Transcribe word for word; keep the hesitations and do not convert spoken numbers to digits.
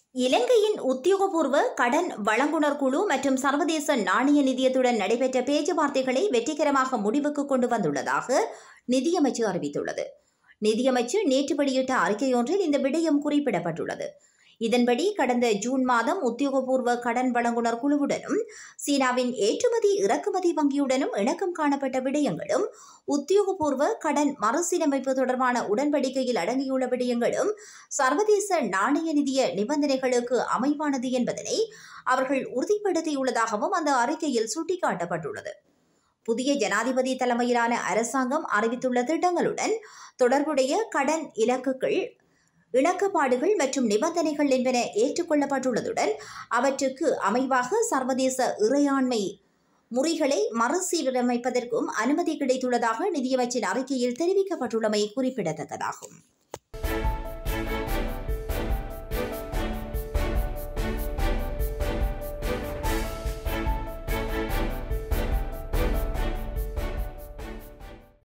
இலங்கையின் உத்தியோகபூர்வ கடன் வழங்குனர் குழு மற்றும் சர்வதேச நாணய நிதியத்துடன் நடைபெற்ற பேச்சுவார்த்தைகளை வெற்றிகரமாக முடிவுக்கு கொண்டு வந்துள்ளதாக நிதியமைச்சு அறிவித்துள்ளது. நிதியமைச்சு நேற்று வெளியிட்ட அறிக்கையொன்றில் இந்த விடயம் குறிப்பிடப்பட்டுள்ளது. இதன்படி கடந்த ஜூன் மாதம் உத்தியோகபூர்வ கடன் வழங்குனர் குழுவுடனும் சீனாவின் ஏற்றுமதி இறக்குமதி வங்கியுடனும் இணக்கம் காணப்பட்ட விடயங்களும் உத்தியோகபூர்வ கடன் மறுசீரமைப்பு தொடர்பான உடன்படிக்கையில் அடங்கியுள்ள விடயங்களும் சர்வதேச நாணய நிதிய நிபந்தனைகளுக்கு அமைவானது என்பதனை அவர்கள் உறுதிப்படுத்தியுள்ளதாகவும் அந்த அறிக்கையில் சுட்டிக்காட்டப்பட்டுள்ளது. புதிய ஜனாதிபதி தலைமையிலான அரசாங்கம் அறிவித்துள்ள திட்டங்களுடன் தொடர்புடைய கடன் இலக்குகள், இணக்கப்பாடுகள் மற்றும் நிபந்தனைகள் என்பன ஏற்றுக்கொள்ளப்பட்டுள்ளதுடன் அவற்றுக்கு அமைவாக சர்வதேச இறையாண்மை முறைகளை மறுசீரமைப்பதற்கும் அனுமதி கிடைத்துள்ளதாக நிதியமைச்சின் அறிக்கையில் தெரிவிக்கப்பட்டுள்ளமை குறிப்பிடத்தக்கதாகும்.